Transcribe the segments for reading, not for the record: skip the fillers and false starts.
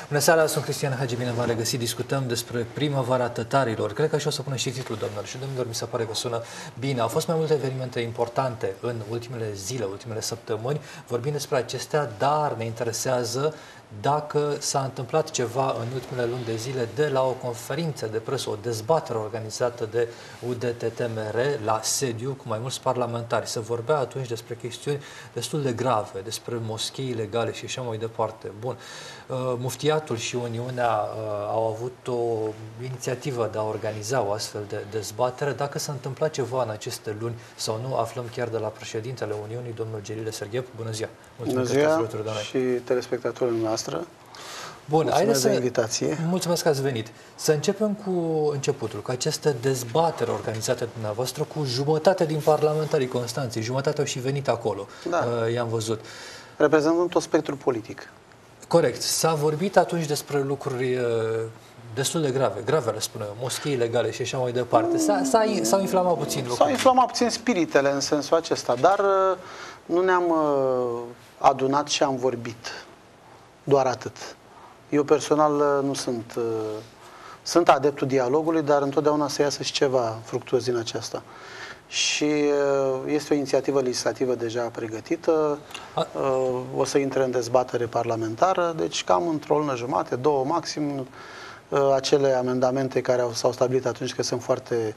Bună seara, sunt Cristian Hagi, bine v-am regăsit. Discutăm despre primăvara tătarilor. Cred că așa o să pună și titlul, doamnelor și domnilor, mi se pare că sună bine. Au fost mai multe evenimente importante în ultimele zile, ultimele săptămâni. Vorbim despre acestea, dar ne interesează dacă s-a întâmplat ceva în ultimele luni de zile de la o conferință de presă, o dezbatere organizată de UDTTMR la sediu cu mai mulți parlamentari. Se vorbea atunci despre chestiuni destul de grave, despre moschei ilegale și așa mai departe. Bun. Muftiatul și Uniunea au avut o inițiativă de a organiza o astfel de dezbatere. Dacă s-a întâmplat ceva în aceste luni sau nu, aflăm chiar de la președintele Uniunii, domnul Gerile Serghep. Bună ziua! Mulțumesc. Bună ziua și telespectatorii noastre. Bun, haideți să... invitație. Mulțumesc că ați venit. Să începem cu începutul, cu această dezbatere organizată de dumneavoastră cu jumătate din parlamentarii Constanței. Jumătate au și venit acolo. Da. I-am văzut. Reprezentând tot spectrul politic. Corect. S-a vorbit atunci despre lucruri destul de grave le spune, moschei ilegale și așa mai departe. S-au inflamat puțin lucrurile. S-au inflamat puțin spiritele în sensul acesta, dar nu ne-am adunat și am vorbit. Doar atât. Eu personal nu sunt adeptul dialogului, dar întotdeauna să iasă și ceva fructuos din aceasta. Și este o inițiativă legislativă deja pregătită, o să intre în dezbatere parlamentară, deci cam într-o lună jumate, două maxim, acele amendamente care s-au stabilit atunci că sunt foarte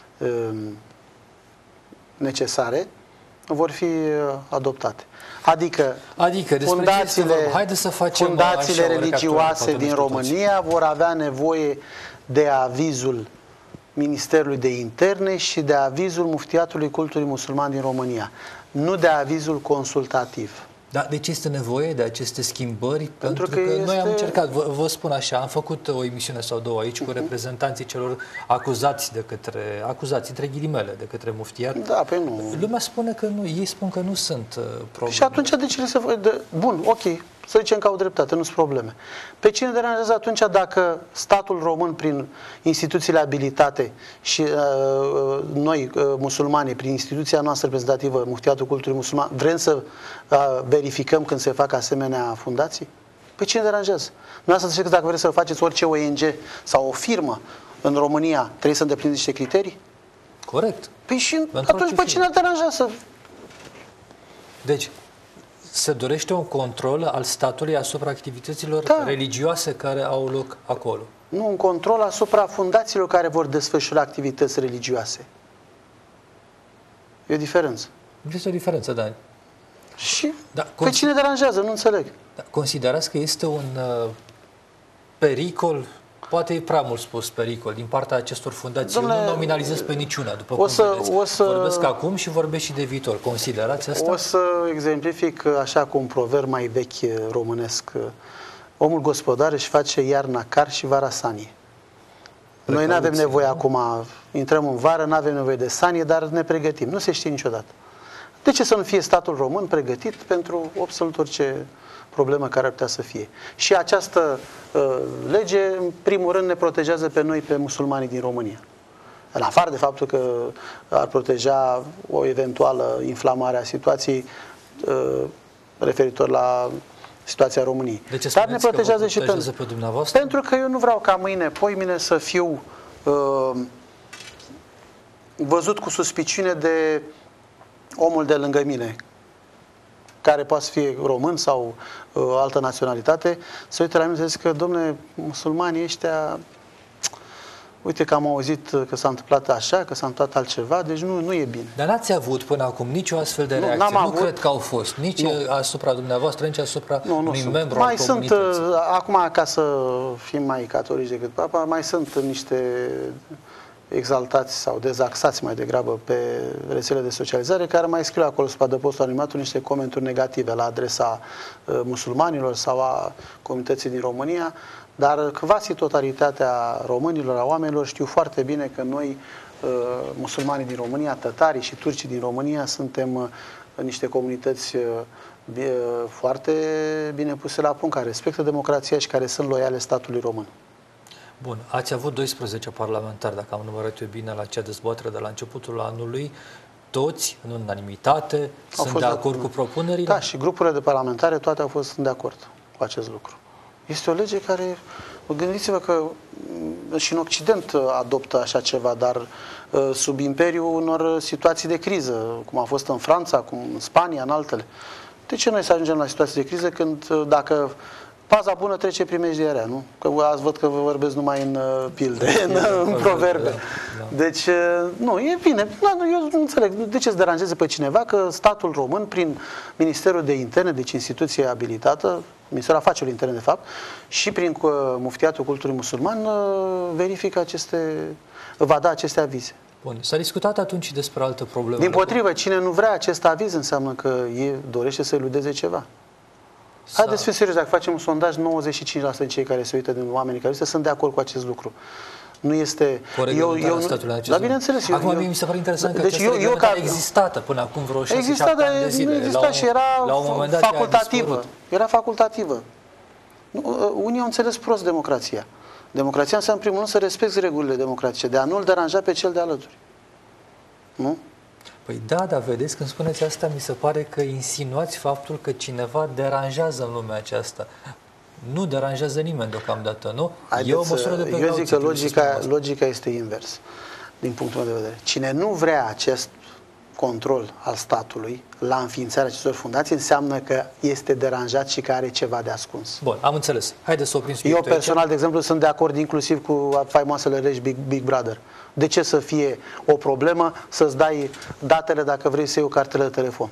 necesare, vor fi adoptate. Adică fundațiile religioase din România vor avea nevoie de avizul Ministerului de Interne și de avizul Muftiatului Cultului Musulman din România, nu de avizul consultativ. Da, de ce este nevoie de aceste schimbări? Pentru că noi am încercat, vă spun așa, am făcut o emisiune sau două aici cu reprezentanții celor acuzați între ghilimele, de către Muftiat. Da, pe nu. Lumea spune că nu, ei spun că nu sunt probleme. Și atunci de ce bun, ok, să zicem că au dreptate, nu sunt probleme. Pe cine deranjează atunci dacă statul român, prin instituțiile abilitate și noi, musulmani, prin instituția noastră reprezentativă, Muftiatul Culturii Musulman, vrem să verificăm când se fac asemenea fundații? Pe cine deranjează? Nu asta să știți că dacă vreți să faceți orice ONG sau o firmă în România, trebuie să îndepliniți niște criterii? Corect. Păi și atunci pe cine deranjează? Deci, se dorește un control al statului asupra activităților religioase care au loc acolo. Nu, un control asupra fundațiilor care vor desfășura activități religioase. E o diferență. Este o diferență, da. Și pe cine deranjează? Nu înțeleg. Da, considerați că este un pericol, poate e prea mult spus pericol, din partea acestor fundații? Eu nu nominalizez pe niciuna, după cum vedeți. Vorbesc acum și vorbesc și de viitor. Considerați asta? O să exemplific așa cu un proverb mai vechi românesc. Omul gospodar își face iarna car și vara sanie. Noi nu avem nevoie acum, intrăm în vară, nu avem nevoie de sanie, dar ne pregătim. Nu se știe niciodată. De ce să nu fie statul român pregătit pentru absolut orice problemă care ar putea să fie? Și această lege, în primul rând, ne protejează pe noi, pe musulmanii din România. În afară de faptul că ar proteja o eventuală inflamare a situației referitor la situația României. Dar ne protejează și pe dumneavoastră? Pentru că eu nu vreau ca mâine, poimine să fiu văzut cu suspiciune de omul de lângă mine, care poate să fie român sau altă naționalitate, să uite la mine și să zică, dom'le, musulmanii ăștia, uite că am auzit că s-a întâmplat așa, că s-a întâmplat altceva, deci nu e bine. Dar n-ați avut până acum nicio astfel de reacție? Nu cred că au fost, nici asupra dumneavoastră, nici asupra unui membru al comunității. Acum, ca să fim mai catolici decât papa, mai sunt niște exaltați sau dezaxați mai degrabă pe rețele de socializare, care mai scriu acolo sub adăpostul anonimatului niște comentarii negative la adresa musulmanilor sau a comunității din România, dar quasi totalitatea românilor, a oamenilor, știu foarte bine că noi, musulmanii din România, tătarii și turcii din România, suntem niște comunități foarte bine puse la punct, care respectă democrația și care sunt loiale statului român. Bun, ați avut 12 parlamentari, dacă am numărat eu bine, la acea dezbatere de la începutul anului. Toți, în unanimitate, sunt de acord cu propunerile? Da, și grupurile de parlamentare toate au fost de acord cu acest lucru. Este o lege care, gândiți-vă că și în Occident adoptă așa ceva, dar sub imperiul unor situații de criză, cum a fost în Franța, cum în Spania, în altele. De ce noi să ajungem la situații de criză când, dacă paza bună trece, primești diarea, nu? Că azi văd că vă vorbesc numai în pilde, în proverbe. Deci, nu, e bine. Eu nu înțeleg. De ce să deranjeze pe cineva că statul român, prin Ministerul de Interne, deci instituție abilitată, Ministerul Afacerilor Interne, de fapt, și prin Muftiatul Culturii Musulman, verifică va da aceste avize. Bun. S-a discutat atunci despre alte probleme. Dimpotrivă, cine nu vrea acest aviz înseamnă că dorește să eludeze ceva. Haideți să fim serioși, dacă facem un sondaj, 95% din cei care se uită, din oamenii care se uită, sunt de acord cu acest lucru. Nu este... Dar bineînțeles... Acum mi se pare interesant că această reglementare existată până acum vreo 6-7 ani de zile. Exista și era facultativă. Era facultativă. Unii au înțeles prost democrația. Democrația înseamnă, în primul rând, să respecti regulile democratice, de a nu-l deranja pe cel de alături. Nu? Păi da, dar vedeți, când spuneți asta, mi se pare că insinuați faptul că cineva deranjează în lumea aceasta. Nu deranjează nimeni deocamdată, nu? E o măsură de precauție. Eu zic că logica este invers, din punctul meu de vedere. Cine nu vrea acest control al statului la înființarea acestor fundații, înseamnă că este deranjat și că are ceva de ascuns. Bun, am înțeles. Haideți să oprim subiectul. Eu personal, de exemplu, sunt de acord inclusiv cu faimoasele legi Big Brother. De ce să fie o problemă să-ți dai datele dacă vrei să iei o cartelă de telefon?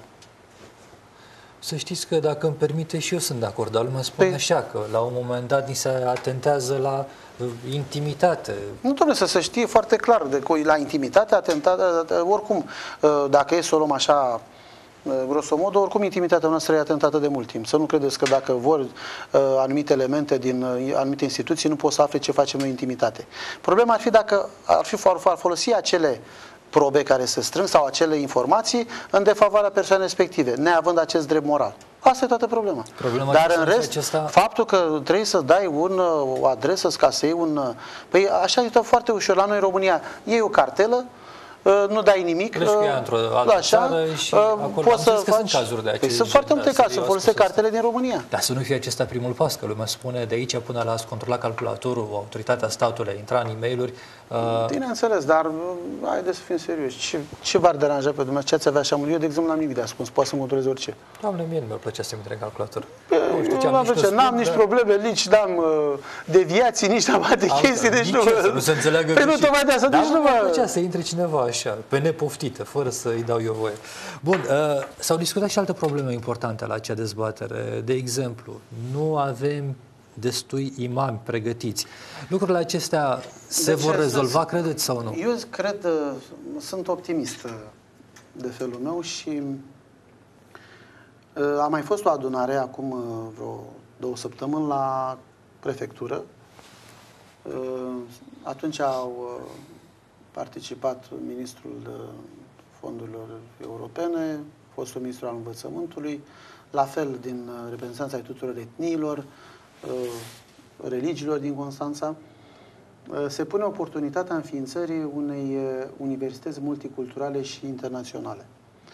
Să știți că, dacă îmi permite, și eu sunt de acord, dar lumea spune așa, că la un moment dat ni se atentează la intimitate. Nu, domnule, să se știe foarte clar, la intimitate, oricum, dacă e să o luăm așa, grosomodo, oricum intimitatea noastră e atentată de mult timp. Să nu credeți că dacă vor anumite elemente din anumite instituții, nu pot să afle ce facem noi în intimitate. Problema ar fi dacă ar folosi acele probe care se strâng sau acele informații în defavoarea persoanei respective, neavând acest drept moral. Asta e toată problema. Dar în rest, faptul că trebuie să dai o adresă ca să iei Păi așa e foarte ușor. La noi în România iei o cartelă, nu dai nimic. Într-o altă țară și acolo poți să faci... sunt cazuri de acest Sunt foarte multe cazuri, folosesc cartele din România. Dar să nu fie acesta primul pas, că lumea spune de aici până la controla calculatorul, autoritatea statului, intra în e-mail-uri. Bineînțeles, dar haideți să fim serioși. Ce v-ar deranja pe dumneavoastră? Ce ați avea așa mult? Eu, de exemplu, n-am nimic de ascuns, poate să controlez orice. Doamne, mie nu mi-ar plăcea să intre în calculator. N-am nici probleme, nici n-am deviații, nici n-am alte chestii, deci nu se înțeleagă. Păi nu tocmai de asta, deci nu mi-ar plăcea să intre cineva așa, pe nepoftită, fără să-i dau eu voie. Bun, s-au discutat și alte probleme importante la acea dezbatere. De exemplu, nu avem destui imami pregătiți. Lucrurile acestea se vor rezolva, credeți sau nu? Eu cred, sunt optimist de felul meu și a mai fost o adunare acum vreo 2 săptămâni la prefectură. Atunci au participat ministrul fondurilor europene, fostul ministru al învățământului, la fel din reprezentanța ai tuturor etniilor, religiilor din Constanța. Se pune oportunitatea înființării unei universități multiculturale și internaționale.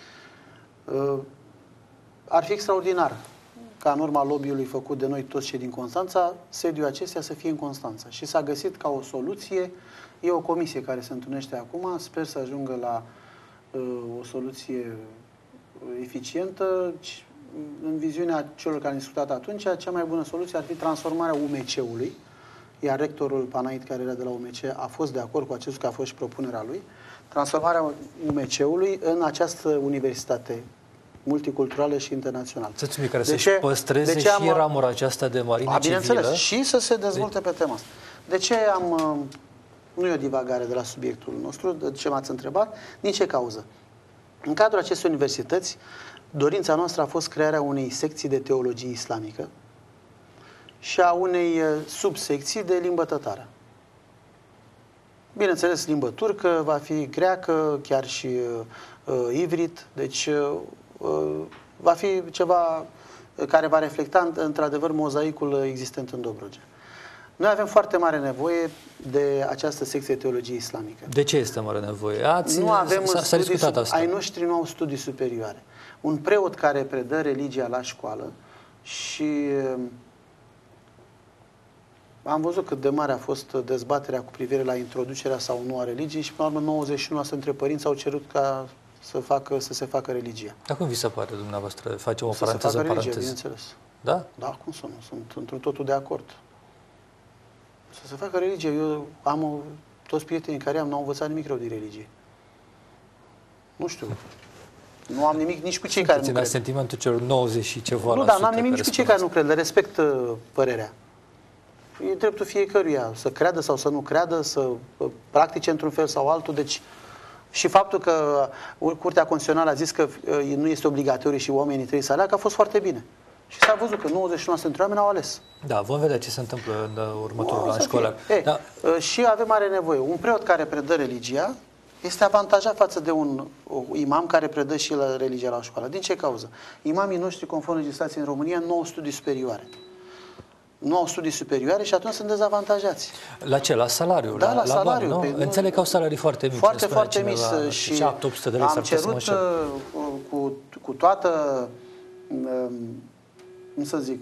Ar fi extraordinar ca în urma lobby-ului făcut de noi toți cei din Constanța, sediul acestea să fie în Constanța. Și s-a găsit ca o soluție, e o comisie care se întâlnește acum, sper să ajungă la o soluție eficientă. În viziunea celor care au discutat atunci, cea mai bună soluție ar fi transformarea UMC-ului, iar rectorul Panait, care era de la UMC, a fost de acord cu acest lucru, că a fost și propunerea lui, transformarea UMC-ului în această universitate multiculturală și internațională. Care să-și păstreze și ramura aceasta de marine civilă. Bineînțeles, și să se dezvolte pe tema asta. De ce nu e o divagare de la subiectul nostru, de ce m-ați întrebat, din ce cauză? În cadrul acestei universități, dorința noastră a fost crearea unei secții de teologie islamică și a unei subsecții de limbă tătară. Bineînțeles, limbă turcă, va fi greacă, chiar și ivrit, deci va fi ceva care va reflecta într-adevăr mozaicul existent în Dobrogea. Noi avem foarte mare nevoie de această secție de teologie islamică. De ce este mare nevoie? Nu avem ai noștri nu au studii superioare. Un preot care predă religia la școală și Am văzut cât de mare a fost dezbaterea cu privire la introducerea sau nu a religiei și, până la urmă, 91% dintre părinți au cerut ca să se facă religia. Dar cum vi se pare dumneavoastră? Facem o Să se paranteză, facă religia, paranteză. bineînțeles. Da? Da, cum să nu? Sunt într totul de acord. Să se facă religie. Eu am toți prietenii care n-au învățat nimic rău din religie. Nu știu. Nu am nimic nici cu cei care nu cred. Sentimentul celor 90 și ceva. Nu, dar n-am nimic nici cu cei care nu cred. Le respect părerea. E dreptul fiecăruia să creadă sau să nu creadă, să practice într-un fel sau altul. Deci, și faptul că Curtea Constituțională a zis că nu este obligatoriu și oamenii trebuie să aleagă, a fost foarte bine. Și s-a văzut că 91% dintre oameni au ales. Da, vom vedea ce se întâmplă în următorul an școlar. Da. Și avem mare nevoie. Un preot care predă religia este avantajat față de un imam care predă și el religia la școală. Din ce cauză? Imamii noștri, conform legislației în România, nu au studii superioare. Nu au studii superioare și atunci sunt dezavantajați. La ce? La salariu? Da, la salariu. Bani, nu? Înțeleg că au salarii foarte mici. Foarte, foarte mici. Și 700-800 de lei. am cerut cu toată, cum să zic,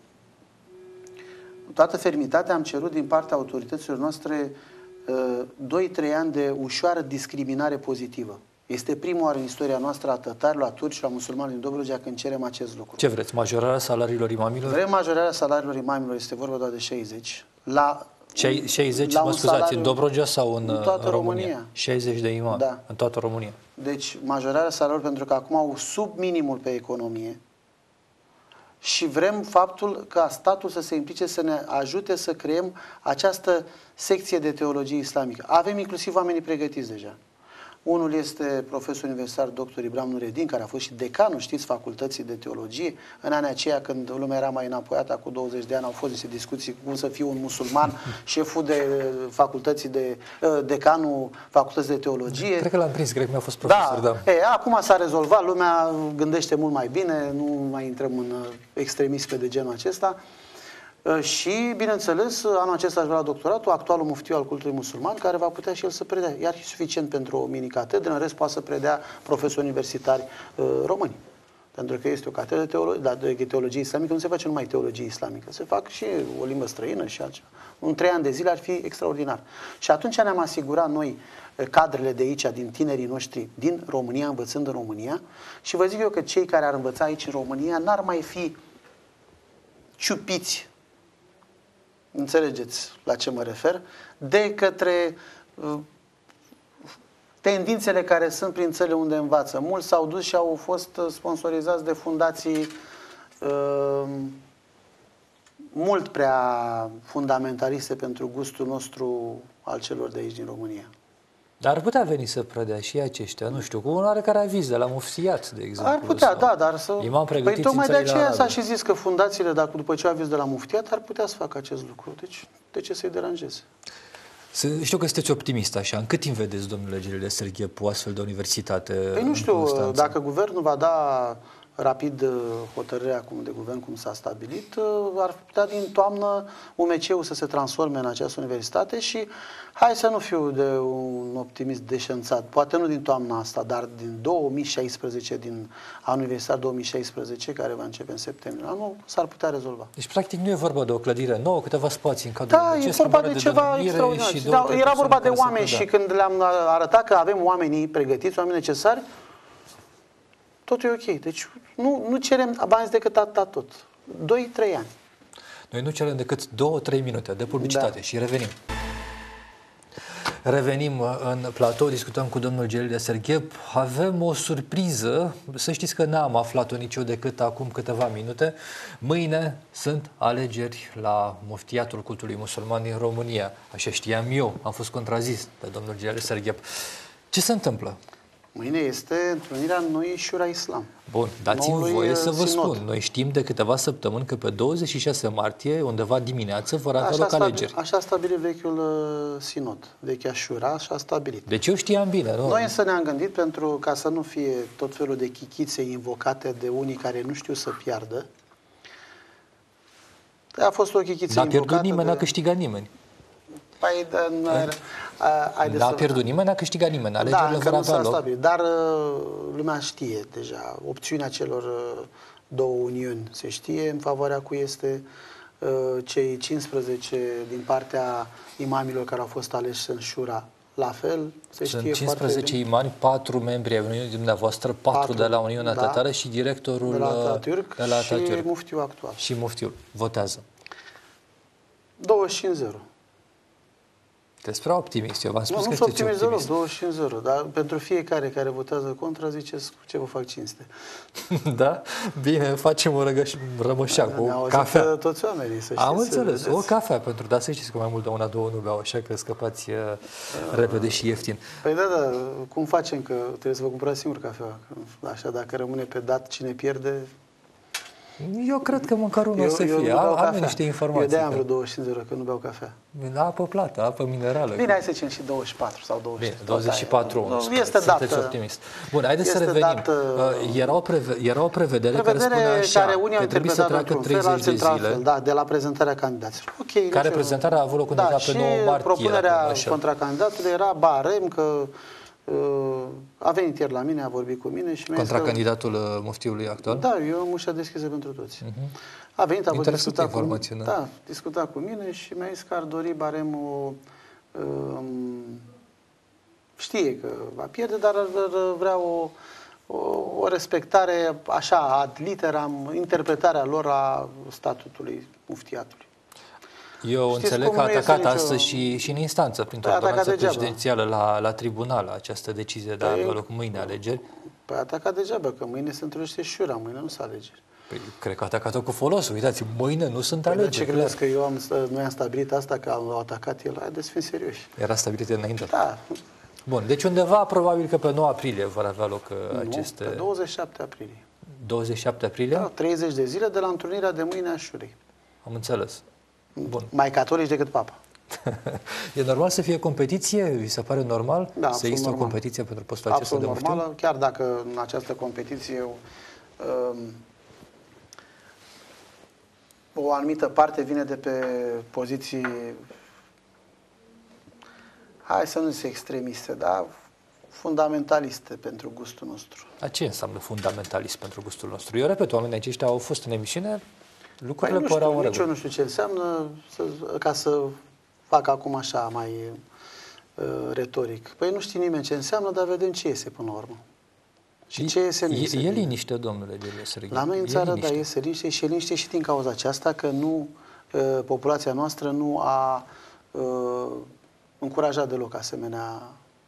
cu toată fermitatea am cerut din partea autorităților noastre 2-3 ani de ușoară discriminare pozitivă. Este prima oară în istoria noastră a tătarilor, a turcilor, a musulmanilor din Dobrogea când cerem acest lucru. Ce vreți? Majorarea salariilor imamilor? Vrem majorarea salariilor imamilor, este vorba doar de 60. 60, mă scuzați, în Dobrogea sau în toată România? 60 de imami, da. În toată România. Deci majorarea salariilor, pentru că acum au sub minimul pe economie și vrem faptul ca statul să se implice, să ne ajute să creăm această secție de teologie islamică. Avem inclusiv oamenii pregătiți deja. Unul este profesor universitar dr. Ibrahim Nureddin, care a fost și decanul, știți, facultății de teologie. În anii aceia, când lumea era mai înapoiată, cu 20 de ani, au fost niște discuții cum să fiu un musulman, șeful de facultății decanul facultății de teologie. Cred că l-am prins, cred că mi-a fost profesor, da. Acum s-a rezolvat, lumea gândește mult mai bine, nu mai intrăm în extremisme de genul acesta. Și, bineînțeles, anul acesta aș vrea la doctoratul actualul muftiu al cultului musulman, care va putea și el să predea. Iar e suficient pentru o mini-catedră, în rest poate să predea profesori universitari români. Pentru că este o catedră de teologie islamică, nu se face numai teologie islamică, se fac și o limbă străină și altceva. În 3 ani de zile ar fi extraordinar. Și atunci ne-am asigurat noi cadrele de aici, din tinerii noștri din România, învățând în România, și vă zic eu că cei care ar învăța aici în România n-ar mai fi ciupiți, înțelegeți la ce mă refer, de către tendințele care sunt prin țările unde învață. Mulți s-au dus și au fost sponsorizați de fundații mult prea fundamentaliste pentru gustul nostru al celor de aici din România. Dar ar putea veni să predea și aceștia, nu știu, cu un oarecare aviz de la muftiat, de exemplu. Ar putea, da, dar să... Păi tocmai de aceea s-a și zis că fundațiile, dacă după ce au aviz de la muftiat, ar putea să facă acest lucru. Deci, de ce să-i deranjeze? Știu că sunteți optimist așa. În cât timp vedeți, domnule Gilile Serghep, o astfel de universitate? Păi nu știu, dacă guvernul va da rapid hotărârea acum de guvern cum s-a stabilit, ar putea din toamnă UMC-ul să se transforme în această universitate și hai să nu fiu de un optimist deșanțat, poate nu din toamna asta, dar din 2016, din anul universitar 2016, care va începe în septembrie anul, s-ar putea rezolva. Deci, practic, nu e vorba de o clădire nouă, câteva spații în cadrul UMC, e vorba de ceva extraordinar. Era vorba de oameni și când le-am arătat că avem oamenii pregătiți, oameni necesari, totul e ok. Deci nu cerem bani decât atâta tot. 2-3 ani. Noi nu cerem decât 2-3 minute de publicitate și revenim. Revenim în platou, discutăm cu domnul Gilile Serghep. Avem o surpriză, să știți că n-am aflat-o nici eu decât acum câteva minute. Mâine sunt alegeri la Muftiatul Cultului Musulman din România. Așa știam eu, am fost contrazis de domnul Gilile Serghep. Ce se întâmplă? Mâine este întrunirea noii Shura Islam. Bun, dați-mi voie să vă spun. Noi știm de câteva săptămâni că pe 26 martie, undeva dimineață, vor avea loc alegeri. Așa a stabilit vechiul sinod, vechea Shura, așa a stabilit. Deci eu știam bine, nu? Noi însă ne-am gândit ca să nu fie tot felul de chichițe invocate de unii care nu știu să piardă. A fost o chichiță invocată. N-a pierdut nimeni, n-a câștigat nimeni. Păi, n-a pierdut nimeni, n-a câștigat nimeni. Alegerile vor avea loc. Dar lumea știe deja. Opțiunea celor două uniuni se știe în favoarea cui este cei 15 din partea imamilor care au fost aleși în Shura, la fel, se Sunt știe 15 foarte bine. imani, 4 membri ai Uniunii dumneavoastră, 4 de la Uniunea Tatară și directorul de la Atatürk de la Atatürk. și muftiul actual. Și muftiul. Votează. 25-0. Sunteți prea optimist. Eu v-am spus Nu, că nu sunt sunteți optimist optimist. 25-0, dar pentru fiecare care votează contra, ziceți ce vă fac cinste. Da? Bine, facem o rămășea cu o cafea. Toți oamenii, să știți. Am înțeles, vedeți. o cafea pentru, dar să știți că mai mult de una, două nu beau, așa că scăpați repede și ieftin. Păi da, cum facem că trebuie să vă cumpărați singur cafea? Așa, dacă rămâne pe dat, cine pierde... Eu cred că măcar unul o să eu fie. nu beau Am cafea. niște informații. Eu de-aia am vreo 25-0, că nu beau cafea. Apă plată, apă minerală. Bine, hai să zicem și 24 sau 25. Bine, 24. Este Sunteți dată. optimist. Bun, haideți să Este revenim. dată- Era o prevedere care spunea așa, care unii au că trebuie să interpretat treacă într-un fel, 30 alții de într-altfel. zile. Da, de la prezentarea candidaților. Okay, Care prezentarea a avut loc undeva pe 9 martie. Și propunerea dacă nu mă înșel. contra candidatului era barem, că a venit ieri la mine, a vorbit cu mine și mi-a zis Contra că... candidatul muftiului actual? Da, eu am ușa deschisă pentru toți. A venit, a Interesantă discutat informație, cu, da. da, discuta cu mine și mi-a zis că ar dori baremul, știe că va pierde, dar ar vrea o respectare așa, ad literam, interpretarea lor a statutului muftiatului. Eu Știți înțeleg cum că a nu este atacat nicio- astăzi și în instanță, printr-o Păi, atacat ordonanță degeaba. prezidențială la tribunal, această decizie de a avea loc mâine alegeri. Păi atacat degeaba, că mâine se întâlnește Shura, mâine nu se alegeri. Păi, cred că a atacat-o cu folos. Uitați, mâine nu sunt Păi, de alegeri. ce credeți că noi am stabilit asta, că am atacat el? Haideți să fim serioși. Era stabilit înainte. Da, Bun, deci undeva probabil că pe 9 aprilie vor avea loc nu, aceste... pe 27 aprilie. 27 aprilie? Da, 30 de zile de la întrunirea de mâine a Shurei. Am înțeles. Bun. Mai catolici decât papa. E normal să fie competiție? Vi se pare normal Da, să absolut există o normal. competiție pentru postul acesta Absolut de muftiu? normală, chiar dacă în această competiție o anumită parte vine de pe poziții, hai să nu zic extremiste, dar fundamentaliste pentru gustul nostru. Dar ce înseamnă fundamentalist pentru gustul nostru? Eu repet, oamenii aceștia au fost în emisiune, lucrurile nu păreau știu, în nici eu regulă. nu știu ce înseamnă, ca să fac acum așa mai retoric. Păi nu știe nimeni ce înseamnă, dar vedem ce iese până la urmă. Și ce iese nu iese E bine. liniște, domnule Gheorghe Serghei. La noi în E țară, da, liniște. este liniște și e liniște și din cauza aceasta că nu, populația noastră nu a încurajat deloc asemenea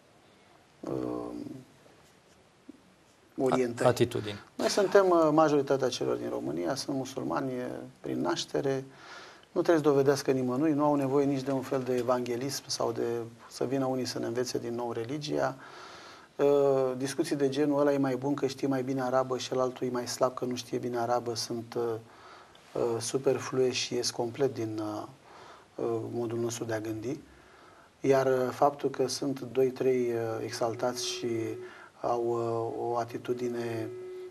orientări. Atitudini. Noi suntem, majoritatea celor din România sunt musulmani prin naștere, nu trebuie să dovedească nimănui, nu au nevoie nici de un fel de evanghelism sau de să vină unii să ne învețe din nou religia. Discuții de genul ăla e mai bun că știe mai bine arabă și altul e mai slab că nu știe bine arabă sunt superflue și ies complet din modul nostru de a gândi. Iar faptul că sunt 2-3 exaltați și au o atitudine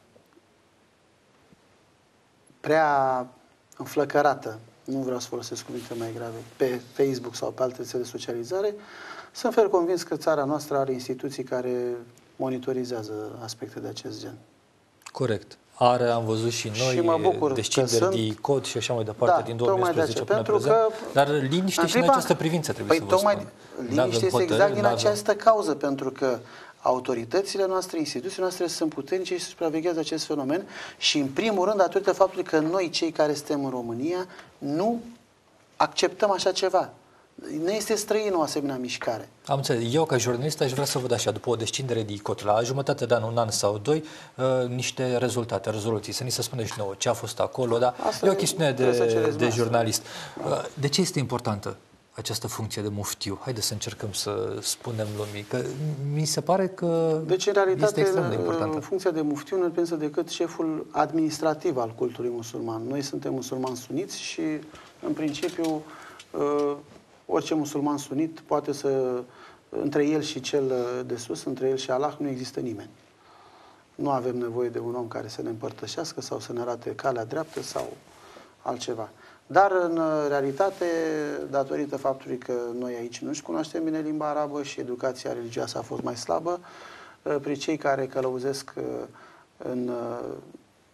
prea înflăcărată, nu vreau să folosesc cuvinte mai grave, pe Facebook sau pe alte rețele de socializare, sunt fel convins că țara noastră are instituții care monitorizează aspecte de acest gen. Corect. Are, am văzut și noi, Și mă bucur descinderi că de cod și așa mai departe, Da, din tocmai de 2011 aceea, până în pentru prezent. că Dar liniște și în această privință, trebuie să vă spun. Liniște este exact din această cauză, pentru că autoritățile noastre, instituțiile noastre sunt puternice și supraveghează acest fenomen și, în primul rând, datorită faptului că noi, cei care suntem în România, nu acceptăm așa ceva. Ne este străină o asemenea mișcare. Am înțeles. Eu, ca jurnalist, aș vrea să văd așa, după o descindere de ICOT, la jumătate de an, un an sau doi, niște rezultate, rezoluții, să ni se spune și nouă ce a fost acolo, dar Asta e o chestiune trebuie de jurnalist. De ce este importantă această funcție de muftiu? Haideți să încercăm să spunem lumii, că mi se pare că Deci, în este realitate, extrem de importantă. funcția de muftiu nu reprezintă decât șeful administrativ al cultului musulman. Noi suntem musulmani suniți și, în principiu, orice musulman sunit poate să, între el și cel de sus, între el și Allah, nu există nimeni. Nu avem nevoie de un om care să ne împărtășească sau să ne arate calea dreaptă sau altceva. Dar, în realitate, datorită faptului că noi aici nu-și cunoaștem bine limba arabă și educația religioasă a fost mai slabă, prin cei care călăuzesc în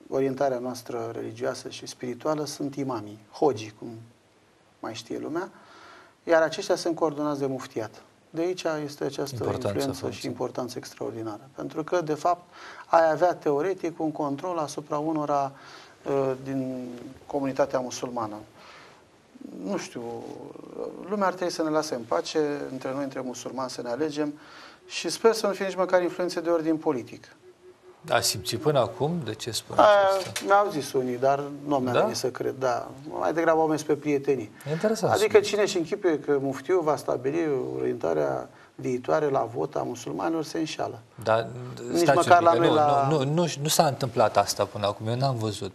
orientarea noastră religioasă și spirituală sunt imamii, hogii, cum mai știe lumea, iar aceștia sunt coordonați de muftiat. De aici este această influență și importanță extraordinară. Pentru că, de fapt, ai avea teoretic un control asupra unora din comunitatea musulmană. Nu știu, lumea ar trebui să ne lase în pace, între noi, între musulmani, să ne alegem și sper să nu fie nici măcar influențe de ordin politic. A simțit până acum? De ce spune asta? Mi-au zis unii, dar nu mi-a venit să cred. Da, mai degrabă oameni pe prietenii. Interesant. Adică cine și închipuie că muftiul va stabili orientarea viitoare la vot a musulmanilor se înșală. Dar nici măcar la noi nu s-a întâmplat asta până acum. Eu n-am văzut.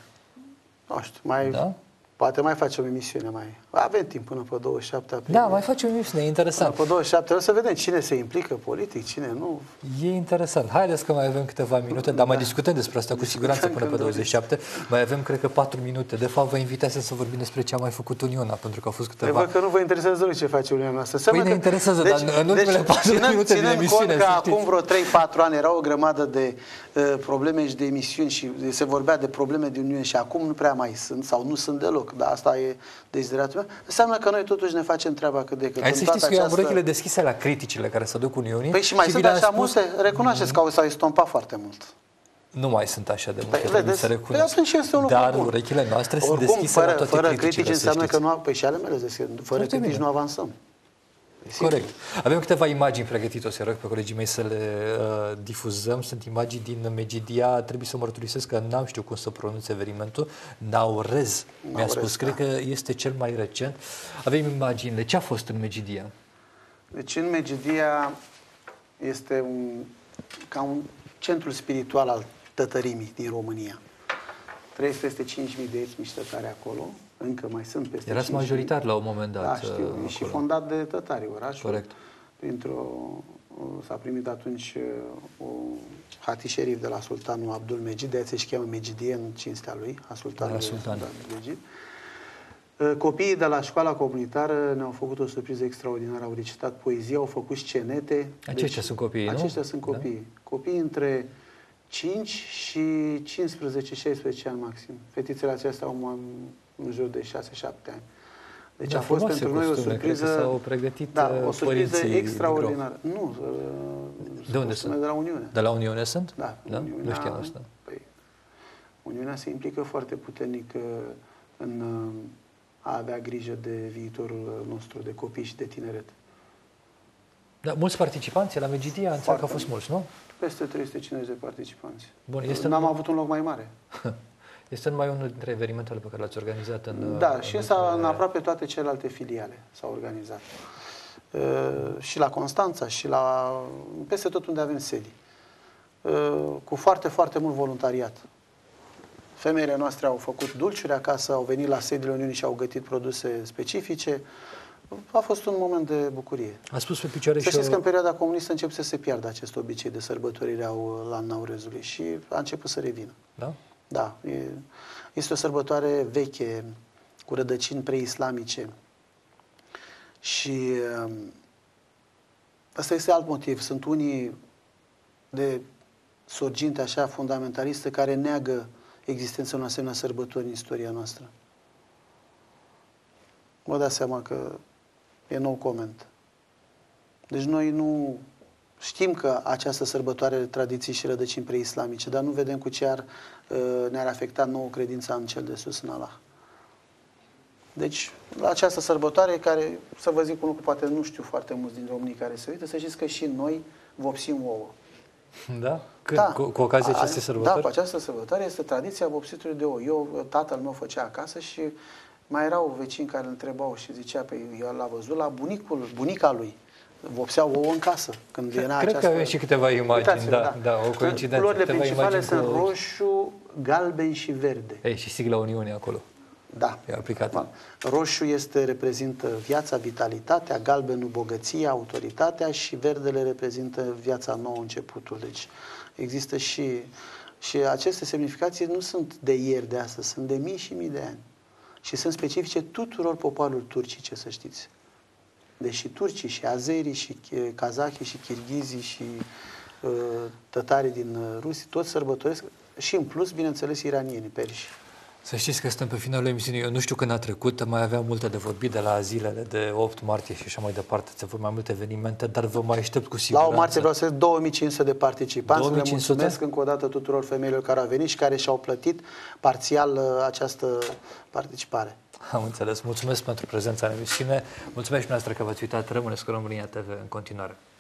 Nu știu, poate mai facem o emisiune mai. Avem timp până pe 27 aprilie. Da, mai facem o emisiune, e interesant. Până pe 27, o să vedem cine se implică politic, cine nu. E interesant. Haideți că mai avem câteva minute, dar mai discutăm despre asta cu siguranță până pe 27. Mai avem, cred că, 4 minute. De fapt, vă invitați să vorbim despre ce a mai făcut Uniunea, pentru că au fost câteva... Văd că nu vă interesează deloc ce face Uniunea noastră. Păi ne interesează, dar în ultimele 4 minute din emisiune... Ținând cont că acum vreo 3-4 ani erau o grămadă de probleme și de emisiuni și se vorbea de probleme de Uniune și acum nu prea mai sunt sau nu sunt deloc, dar asta e dezideratul meu, înseamnă că noi totuși ne facem treaba cât de cât. Hai să știți că eu am urechile deschise la criticile care se aduc Uniunii. Păi și mai sunt așa multe, recunoașeți că s-au estompat foarte mult. Nu mai sunt așa de multe, trebuie să recunosc. Dar urechile noastre sunt deschise la toate fără critici înseamnă că nu, păi și ale mele deschise, fără critici nu avansăm. Corect. Avem câteva imagini pregătite, o să rog pe colegii mei să le difuzăm. Sunt imagini din Megidia. Trebuie să mărturisesc că n-am știut cum să pronunț evenimentul. Naurez mi-a spus, cred că este cel mai recent. Avem imaginile. Ce a fost în Megidia? Deci în Megidia este ca un centru spiritual al tătărimii din România. Trăiesc peste 5.000 de etnici tătari acolo. Încă mai sunt peste 5.000. Erați majoritar la un moment dat. Da, știu. E și fondat de tătari orașul. Corect. S-a primit atunci o hati șerif de la sultanul Abdul Megid, de-aia se cheamă Megidie în cinstea lui, a sultanului Megid. Copiii de la școala comunitară ne-au făcut o surpriză extraordinară, au recitat poezie, au făcut scenete. Aceștia sunt copiii, nu? Aceștia sunt copiii. Da? Copiii între 5 și 15-16 ani maxim. Fetițele acestea au în jur de 6-7 ani. Deci a fost pentru noi o surpriză, o surpriză extraordinară. Nu, de unde sunt? De la Uniune. De la Uniune sunt? Da. Nu știam asta. Păi, Uniunea se implică foarte puternic în a avea grijă de viitorul nostru, de copii și de tineret. Da, mulți participanți la Megidia, înțeleg că au fost mulți, nu? Peste 350 de participanți. Bun, n-am avut un loc mai mare. Este numai unul dintre evenimentele pe care l-ați organizat în... Da, și în aproape toate celelalte filiale s-au organizat. Și la Constanța, și peste tot unde avem sedii. Cu foarte, foarte mult voluntariat. Femeile noastre au făcut dulciuri acasă, au venit la sediile Uniunii și au gătit produse specifice. A fost un moment de bucurie. A spus pe picioare să știți că în perioada comunistă încep să se piardă acest obicei de sărbătorire la Naurezului și a început să revină. Da? Da. Este o sărbătoare veche, cu rădăcini preislamice. Și asta este alt motiv. Sunt unii de sorginte așa fundamentaliste care neagă existența unei asemenea sărbători în istoria noastră. Vă dați seama că e no comment. Deci noi nu știm că această sărbătoare are tradiții și rădăcini preislamice, dar nu vedem cu ce ne-ar afecta nouă credința în cel de sus, în Allah. Deci, la această sărbătoare, care, să vă zic un lucru, poate nu știu foarte mulți din românii care se uită, să știți că și noi vopsim ouă. Da? Când? Da. Cu ocazia acestei sărbători? Da, cu această sărbătoare este tradiția vopsitului de ouă. Tatăl meu făcea acasă și mai erau vecini care îl întrebau și zicea, pe el l-a văzut la bunica lui. Vopseau ouă în casă. Când era Cred că avem și câteva imagini, da, o coincidență. Culorile principale sunt roșu, galben și verde. Ei, și sigla Uniunii acolo. Da. E aplicată. Roșu reprezintă viața, vitalitatea, galbenul bogăția, autoritatea și verdele reprezintă viața nouă, începutul. Deci există și aceste semnificații nu sunt de ieri, de astăzi, sunt de mii și mii de ani. Și sunt specifice tuturor popoarelor turcice, să știți. Deci și turcii, și azerii, și kazahii, și kirghizii, și tătarii din Rusia, toți sărbătoresc și în plus, bineînțeles, iranienii, perși. Să știți că stăm pe finalul emisiunii. Eu nu știu când a trecut, mai aveam multe de vorbit de la zilele de 8 martie și așa mai departe. Se vor mai multe evenimente, dar vă mai aștept cu siguranță. La 8 martie vreau să 2500 de participanți. 2500? Le mulțumesc încă o dată tuturor femeilor care au venit și care și-au plătit parțial această participare. Am înțeles. Mulțumesc pentru prezența în emisiune. Mulțumesc și noastră că v-ați uitat. Rămâneți cu România TV în continuare.